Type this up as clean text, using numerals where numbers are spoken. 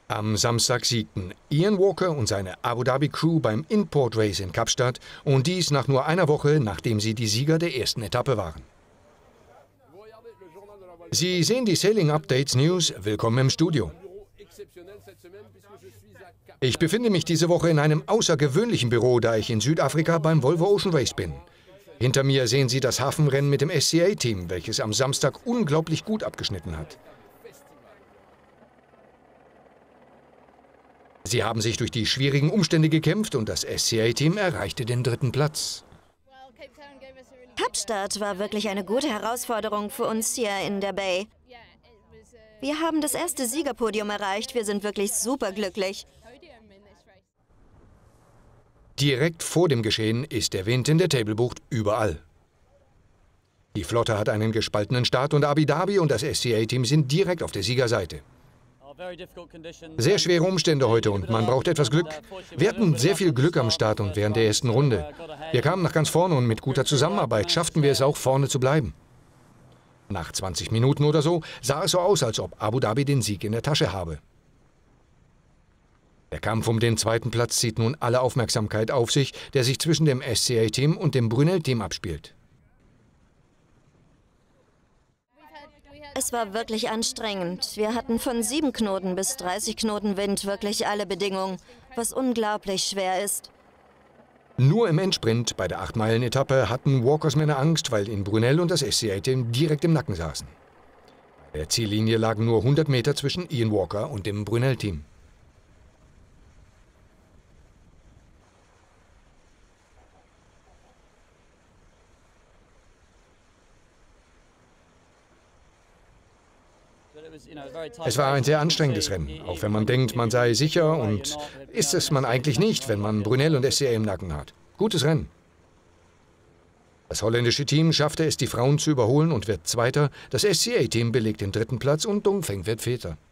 Am Samstag siegten Ian Walker und seine Abu Dhabi Crew beim Import Race in Kapstadt und dies nach nur einer Woche, nachdem sie die Sieger der ersten Etappe waren. Sie sehen die Sailing Updates News. Willkommen im Studio. Ich befinde mich diese Woche in einem außergewöhnlichen Büro, da ich in Südafrika beim Volvo Ocean Race bin. Hinter mir sehen Sie das Hafenrennen mit dem SCA-Team, welches am Samstag unglaublich gut abgeschnitten hat. Sie haben sich durch die schwierigen Umstände gekämpft und das SCA-Team erreichte den 3. Platz. Kapstadt war wirklich eine gute Herausforderung für uns hier in der Bay. Wir haben das erste Siegerpodium erreicht. Wir sind wirklich superglücklich. Direkt vor dem Geschehen ist der Wind in der Table-Bucht überall. Die Flotte hat einen gespaltenen Start und Abu Dhabi und das SCA-Team sind direkt auf der Siegerseite. Sehr schwere Umstände heute und man braucht etwas Glück. Wir hatten sehr viel Glück am Start und während der ersten Runde. Wir kamen nach ganz vorne und mit guter Zusammenarbeit schafften wir es auch, vorne zu bleiben. Nach 20 Minuten oder so sah es so aus, als ob Abu Dhabi den Sieg in der Tasche habe. Der Kampf um den 2. Platz zieht nun alle Aufmerksamkeit auf sich, der sich zwischen dem SCA-Team und dem Brunel-Team abspielt. Es war wirklich anstrengend. Wir hatten von 7 Knoten bis 30 Knoten Wind wirklich alle Bedingungen, was unglaublich schwer ist. Nur im Endsprint bei der 8-Meilen-Etappe hatten Walkers Männer Angst, weil ihnen Brunel und das SCA-Team direkt im Nacken saßen. Bei der Ziellinie lagen nur 100 Meter zwischen Ian Walker und dem Brunel-Team. Es war ein sehr anstrengendes Rennen, auch wenn man denkt, man sei sicher und ist es man eigentlich nicht, wenn man Brunel und SCA im Nacken hat. Gutes Rennen. Das holländische Team schaffte es, die Frauen zu überholen und wird Zweiter. Das SCA-Team belegt den 3. Platz und Dongfeng wird Vierter.